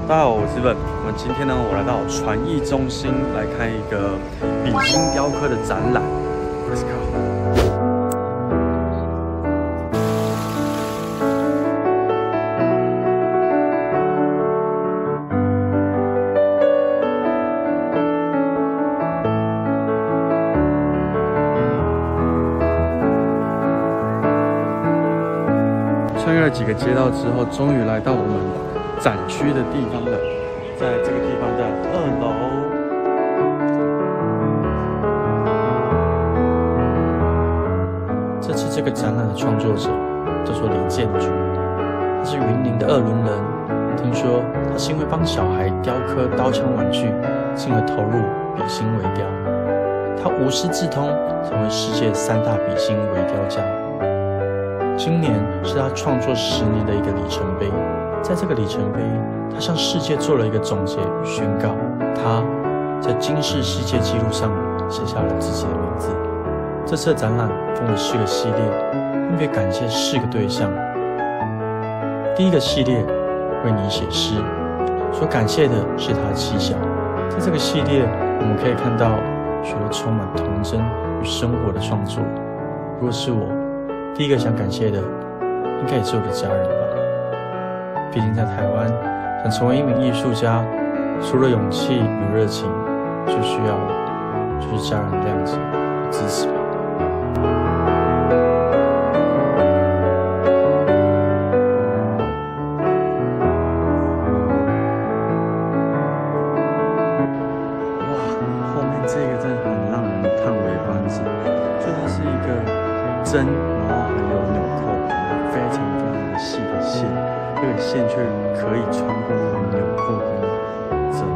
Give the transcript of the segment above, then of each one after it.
大家好，我是本。我们今天呢，我来到传艺中心来看一个比心雕刻的展览。Let's go。穿越了几个街道之后，终于来到我们展区的地方了，在这个地方的2楼。这次这个展览的创作者叫做李建筑，他是云林的2轮人。听说他是因为帮小孩雕刻刀枪玩具，进而投入比心微雕。他无师自通，成为世界3大比心微雕家。今年是他创作10年的一个里程碑。在这个里程碑，他向世界做了一个总结与宣告。他在金氏世界纪录上写下了自己的名字。这次的展览分为4个系列，分别感谢4个对象。第一个系列为你写诗，所感谢的是他的妻小。在这个系列，我们可以看到许多充满童真与生活的创作。如果是我，第一个想感谢的，应该也是我的家人吧。毕竟在台湾，想成为一名艺术家，除了勇气与热情，最需要的就是家人的谅解与支持吧。哇，后面这个真的很让人叹为观止，就它是一个针，然后还有纽扣，非常的细的线。这个线却可以穿过那个纽扣跟针。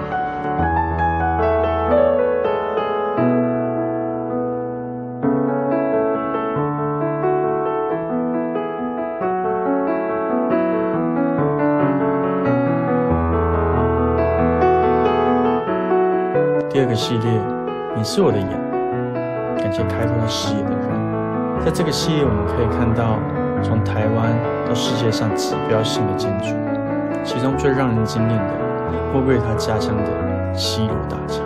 第2个系列，你是我的眼，感谢开拓了视野的人。在这个系列，我们可以看到从台湾到世界上指标性的建筑，其中最让人惊艳的，莫过于他家乡的西螺大桥。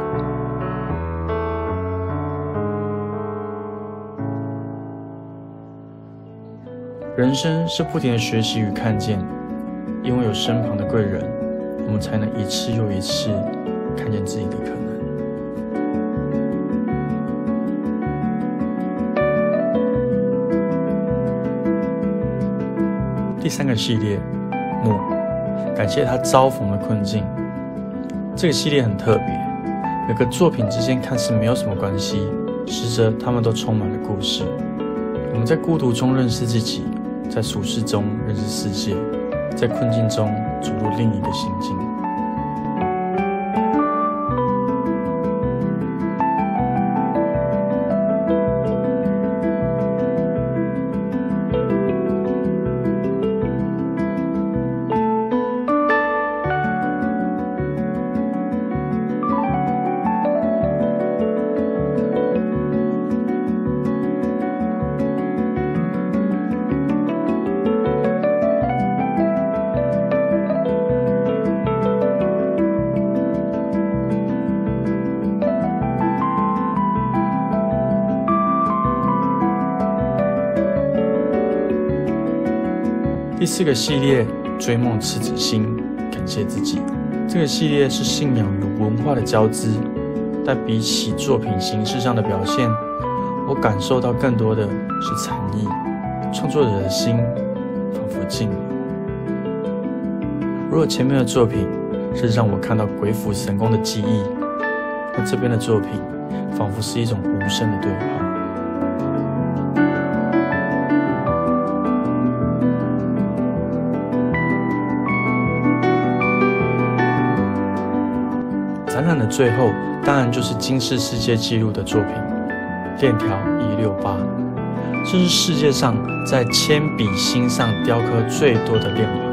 人生是不停的学习与看见，因为有身旁的贵人，我们才能一次又一次看见自己的可能。第3个系列，墨，感谢他遭逢的困境。这个系列很特别，每个作品之间看似没有什么关系，实则他们都充满了故事。我们在孤独中认识自己，在俗世中认识世界，在困境中走入另一个心境。第4个系列，追梦赤子心，感谢自己。这个系列是信仰与文化的交织，但比起作品形式上的表现，我感受到更多的是禅意。创作者的心仿佛静了。如果前面的作品是让我看到鬼斧神工的技艺，那这边的作品仿佛是一种无声的对话。展览的最后，当然就是金氏世界纪录的作品《链条168》，这是世界上在铅笔芯上雕刻最多的链环。